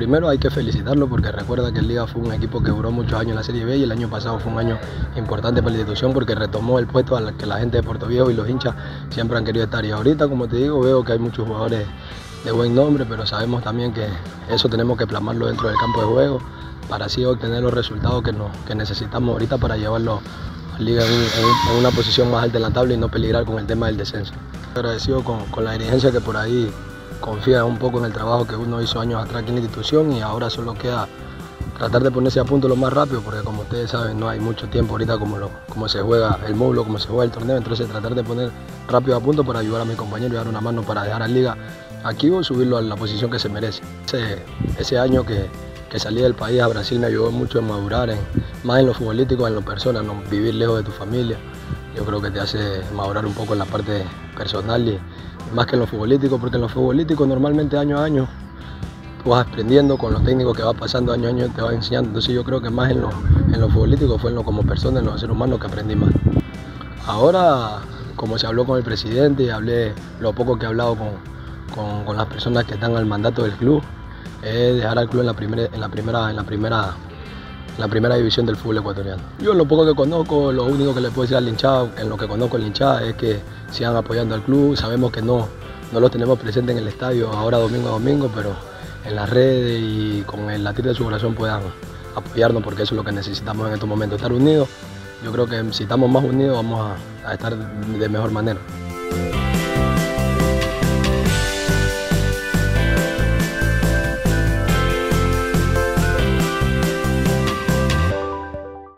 primero hay que felicitarlo porque recuerda que el Liga fue un equipo que duró muchos años en la Serie B y el año pasado fue un año importante para la institución porque retomó el puesto al que la gente de Puerto Viejo y los hinchas siempre han querido estar. Y ahorita, como te digo, veo que hay muchos jugadores de buen nombre, pero sabemos también que eso tenemos que plasmarlo dentro del campo de juego para así obtener los resultados que necesitamos ahorita para llevarlo a la Liga en una posición más alta en la tabla y no peligrar con el tema del descenso. Agradecido con la dirigencia que por ahí confía un poco en el trabajo que uno hizo años atrás aquí en la institución y ahora solo queda tratar de ponerse a punto lo más rápido porque como ustedes saben no hay mucho tiempo ahorita como se juega el módulo, como se juega el torneo, entonces tratar de poner rápido a punto para ayudar a mis compañeros y dar una mano para dejar a la Liga aquí o subirlo a la posición que se merece. Ese año que salí del país a Brasil me ayudó mucho a madurar, más en lo futbolístico, en lo personal, ¿no? Vivir lejos de tu familia, yo creo que te hace madurar un poco en la parte personal y más que en lo futbolístico, porque en lo futbolístico normalmente año a año tú vas aprendiendo con los técnicos que va pasando año a año, te va enseñando, entonces yo creo que más en lo futbolístico fue como persona, en lo ser humano que aprendí más. Ahora, como se habló con el presidente y hablé lo poco que he hablado con las personas que están al mandato del club, es dejar al club en la primera división del fútbol ecuatoriano. Yo lo poco que conozco, lo único que le puedo decir al hinchado, en lo que conozco el hinchada, es que sigan apoyando al club. Sabemos que no lo tenemos presente en el estadio ahora domingo a domingo, pero en las redes y con el latir de su corazón puedan apoyarnos porque eso es lo que necesitamos en estos momentos, estar unidos. Yo creo que si estamos más unidos vamos a estar de mejor manera.